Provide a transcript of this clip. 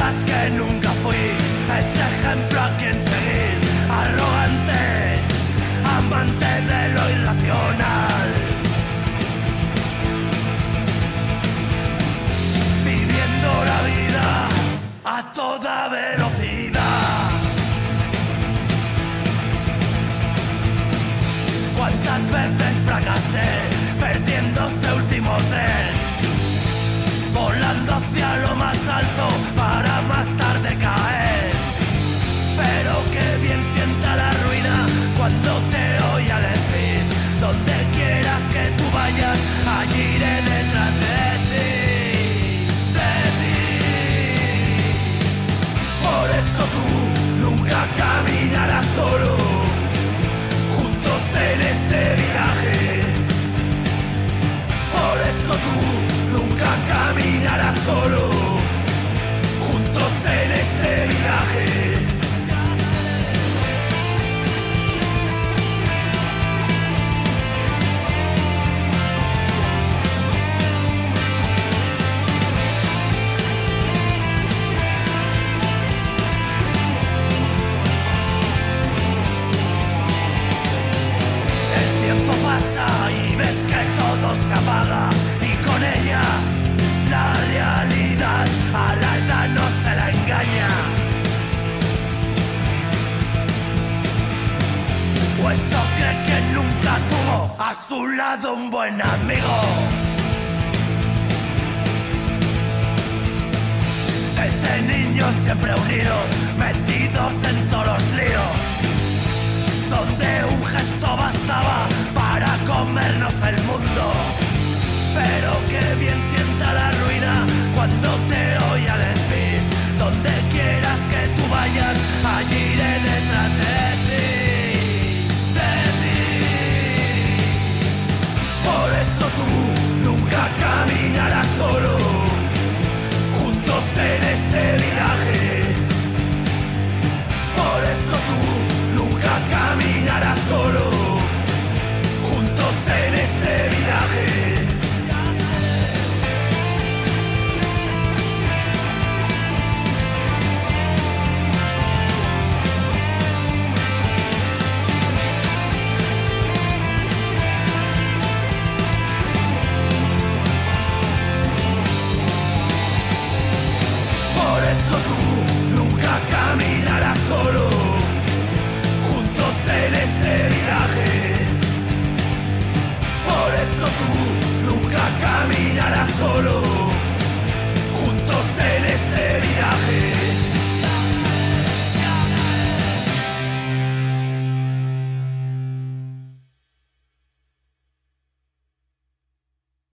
más que nunca fui ese ejemplo a quien seguir, arrogante, amante de lo irracional, viviendo la vida a toda velocidad. Cuántas veces fracasé, perdiendo ese último tren, volando hacia lo más alto para más tarde caer. Pero qué bien sienta la ruina cuando te oiga decir: donde quieras que tú vayas, allí iré detrás de ti, de ti. Por eso tú nunca caminarás solo, juntos en este viaje. Por eso tú nunca caminarás solo, juntos en este viaje. El tiempo pasa y ves que todo se apaga, y con ella la realidad a la edad no se la engaña. O eso cree que nunca tuvo a su lado un buen amigo. Desde niños siempre unidos, metidos en todos los líos, donde un gesto bastaba para comernos el mundo. Pero qué bien sienta la ruina cuando te oiga decir: donde quieras que tú vayas, allí iré detrás de ti, de ti. Por eso tú nunca caminarás solo, juntos en este viaje. Por eso tú nunca caminarás solo, juntos en este viaje. Por eso tú nunca caminarás solo, juntos en este viaje. Por eso tú nunca caminarás solo,